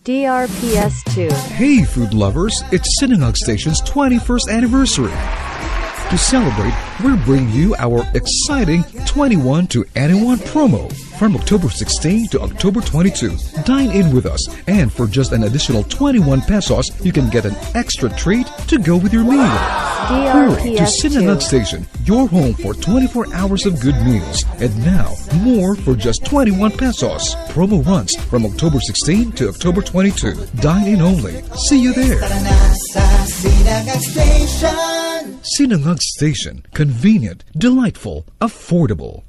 DRPS 2. Hey food lovers, it's Sinangag Station's 21st anniversary. To celebrate, we're bringing you our exciting 21 to Anyone promo from October 16 to October 22. Dine in with us, and for just an additional 21 pesos, you can get an extra treat to go with your meal. Hurry to Sinangag Station, your home for 24 hours of good meals. And now, more for just 21 pesos. Promo runs from October 16 to October 22. Dine in only. See you there. Sinangag Station. Convenient, delightful, affordable.